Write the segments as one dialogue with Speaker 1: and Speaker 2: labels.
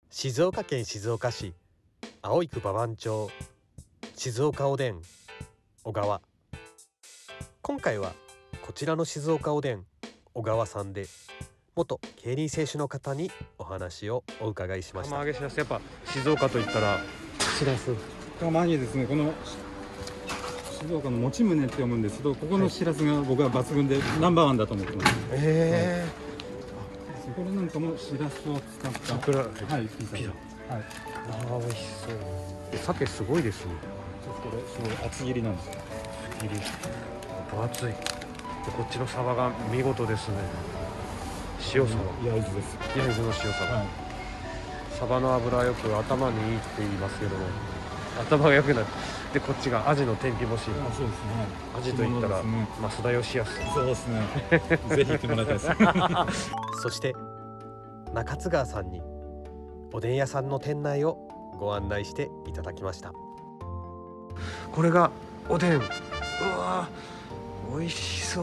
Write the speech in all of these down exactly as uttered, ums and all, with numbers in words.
Speaker 1: 静岡県静岡市葵区馬場町静岡おでん小川。今回はこちらの静岡おでん小川さんで元競輪選手の方にお話をお伺いしました。
Speaker 2: 釜揚げしらす、やっぱ静岡といったらしらす。
Speaker 3: 釜揚げですね。この静岡のもちむねって読むんですけど、ここのしらすが僕は抜群でナンバーワンだと思ってます。
Speaker 2: ええー。
Speaker 3: これなんかもしらすを使った
Speaker 2: 桜、はい、
Speaker 3: ピザ。
Speaker 2: ピザ。
Speaker 3: はい。
Speaker 2: ああ、美味しそう。鮭すごいですね。
Speaker 3: これすごい厚切りなんですよ。
Speaker 2: 厚切り。分厚い。で、こっちのサバが見事ですね。塩サバ。
Speaker 3: 焼津です。
Speaker 2: 焼津の塩サバ。はい、サバの脂はよく頭にいいって言いますけども、頭が良くなる。で、こっちがアジの天日干し。
Speaker 3: あ、そうですね。
Speaker 2: アジといったら、ね、増田義康。
Speaker 3: そうですね。ぜひ行ってもらいたいです。
Speaker 1: そして中津川さんにおでん屋さんの店内をご案内していただきました。
Speaker 2: これがおでん。うわー、美味しそう。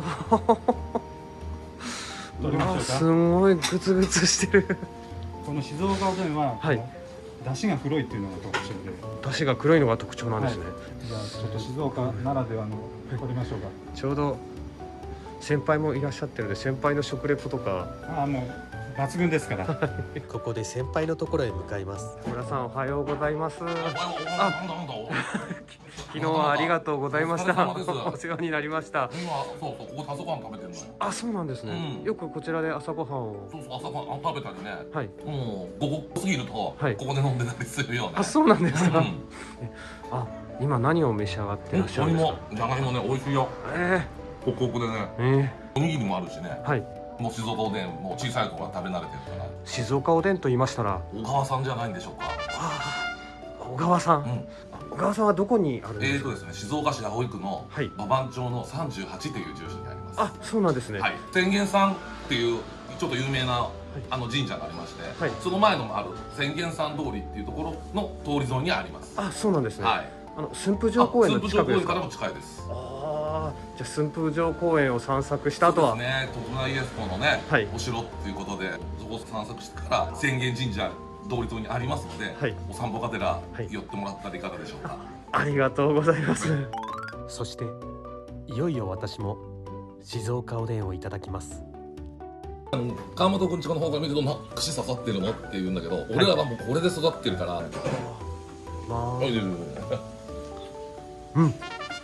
Speaker 2: うわ、すごいグツグツしてる。
Speaker 3: この静岡おでんは、はい、出汁が黒いっていうのが特徴で。
Speaker 2: 出汁が黒いのが特徴なんですね。はい、
Speaker 3: じゃあちょっと静岡ならではの取りましょうか。
Speaker 2: ちょうど先輩もいらっしゃってるので、先輩の食レポとか。
Speaker 3: ああ、もう抜群ですから。
Speaker 1: ここで先輩のところへ向かいます。
Speaker 2: 村さん、おはようございます。あ、昨日はありがとうございました。お世話になりました。
Speaker 4: 今、そうそう、ここで朝ごはん食べてるのよ。
Speaker 2: あ、そうなんですね。よくこちらで朝ごはんを。
Speaker 4: そうそう、朝ごはん食べたりね。
Speaker 2: はい。
Speaker 4: もう午後過ぎると、ここで飲んでたりするよね。
Speaker 2: あ、そうなんですか。あ、今何を召し上がってらっしゃるんですか。
Speaker 4: じゃがいもね、美味しいよ。ええ。ホクホクでね。ええ。おにぎりもあるしね。はい。もう静岡おでん、もう小さい子が食べ慣れてるから。
Speaker 2: 静岡おでんと言いましたら
Speaker 4: 小川さんじゃないんでしょうか。
Speaker 2: 小川さん、うん、小川さんはどこにあるんですか。
Speaker 4: えーとですね、静岡市葵区の馬場町のさんじゅうはちという住所にあります。
Speaker 2: あ、そうなんですね。
Speaker 4: はい、天元さんっていうちょっと有名な、はい、あの神社がありまして、はい、その前のある天元さん通りっていうところの通り沿いにあります。
Speaker 2: あ、そうなんですね。はい、あの寸風城公園の近くですか。
Speaker 4: 寸風城公園からも近いです。
Speaker 2: ああ、じゃあ寸風城公園を散策した後は、
Speaker 4: そうですね、徳川家康公のね、はい、お城っていうことでそこを散策してから浅間神社通り沿いにありますので、はい、お散歩がてら寄ってもらったらいかがでしょうか。はい、
Speaker 2: ありがとうございます。
Speaker 1: そしていよいよ私も静岡おでんをいただきます。
Speaker 4: 川本くんちの方が見ると、ま、串刺さってるのって言うんだけど、はい、俺らはもうこれで育ってるから。まあ、
Speaker 2: うん。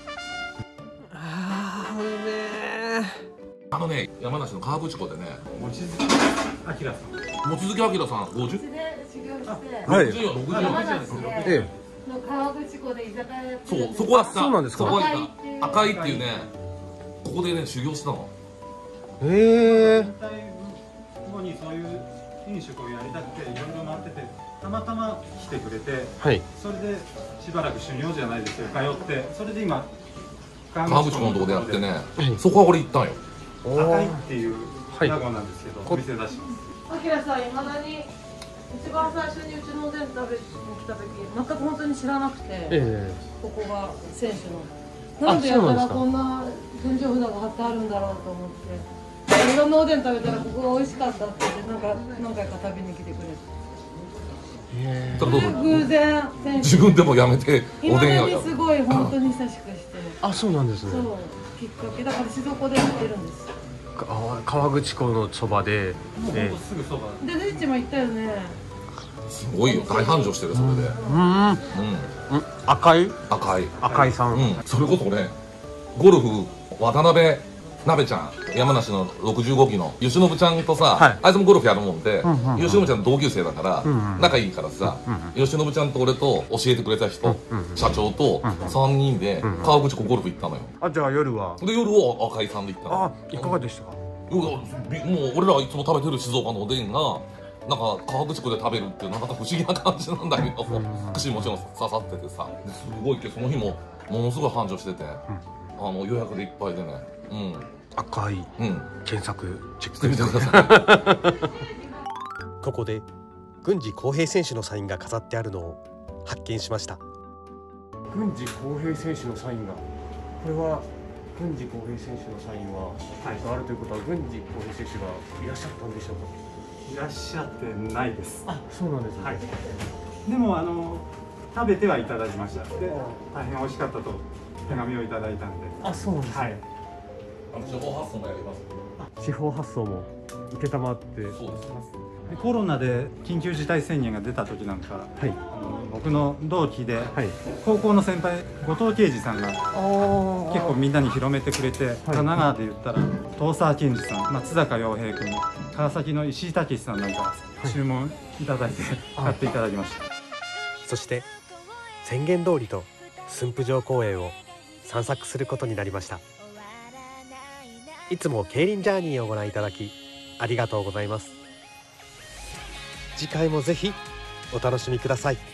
Speaker 4: あのね、山梨の河口湖でね、
Speaker 3: 望月明さん。
Speaker 4: 望月明さん、五十。
Speaker 2: はい。
Speaker 4: 六十よ、六十よ。
Speaker 5: ええ。の河口湖で居酒屋やってる。
Speaker 4: そう、そこはさ、
Speaker 2: そうなんですか。
Speaker 4: 赤いっていうね、ここでね、修行したの。
Speaker 2: へえ。
Speaker 3: ここにそういう飲食をやりたくて、いろいろ回ってて、たまたま来てくれて、はい。それでしばらく修行じゃないですよ、通って、それで今。
Speaker 4: 河口湖のとこでやってね、そこは俺行ったんよ。
Speaker 3: 赤いっていう屋号なんですけど、お店出します。
Speaker 5: あきらさん、いまだに一番最初にうちのおでん食べに来た時、全く本当に知らなくて、えー、ここが選手のなんでやったらこんな分譲札が貼ってあるんだろうと思って、いろんなおでん食べたらここが美味しかったって言って、なんか何回か食べに来てくれて。えー、偶然
Speaker 4: 自分でもやめて
Speaker 5: おでん屋にすごい本当に親しくして。
Speaker 2: あ、そうなんですね。
Speaker 5: そうきっかけだから静岡でやってるんです。
Speaker 2: 河口湖のそばで、
Speaker 3: もうほんとすぐそば
Speaker 5: で、ねっちも行ったよね。
Speaker 4: すごいよ、大繁盛してる。それで
Speaker 2: うん、うん、赤い
Speaker 4: 赤い
Speaker 2: 赤いさん、
Speaker 4: それこそね、ゴルフ渡辺鍋ちゃん、山梨のろくじゅうごきの吉信ちゃんとさ、あいつもゴルフやるもんで、吉信ちゃん同級生だから仲いいからさ、吉信ちゃんと俺と教えてくれた人、社長とさんにんで河口湖ゴルフ行ったのよ。
Speaker 2: あ、じゃあ夜は
Speaker 4: で、夜は赤井さんで行ったの。
Speaker 2: あ、いかがでしたか。
Speaker 4: もう俺らいつも食べてる静岡のおでんがなんか河口湖で食べるっていうのはなんか不思議な感じなんだけど、串もちろん刺さっててさ、すごいけどその日もものすごい繁盛してて、あの予約でいっぱいでね。うん、
Speaker 2: 赤い、うん、検索チェックしてください。
Speaker 1: ここで郡司浩平選手のサインが飾ってあるのを発見しました。
Speaker 2: 郡司浩平選手のサインが、これは郡司浩平選手のサインは、はい、あるということは郡司浩平選手がいらっしゃったんでしょうか。
Speaker 3: いらっしゃってないです。
Speaker 2: あ、そうなんですね。
Speaker 3: はい。でもあの食べてはいただきました。で、大変美味しかったと手紙をいただいたんで。
Speaker 2: あ、そうなんですね。はい。
Speaker 4: あの地方発送もやります。
Speaker 2: あ、地方発送も承って。
Speaker 4: そうですね。
Speaker 3: でコロナで緊急事態宣言が出た時なんか、はい、あの僕の同期で、はい、高校の先輩後藤圭司さんが結構みんなに広めてくれて、はい、神奈川で言ったら遠沢健二さん、松坂陽平君、川崎の石井武さんなんか注文いただいて、はい、買っていただきました。
Speaker 1: そして宣言通りと駿府城公園を散策することになりました。いつも競輪ジャーニーをご覧いただきありがとうございます。次回もぜひお楽しみください。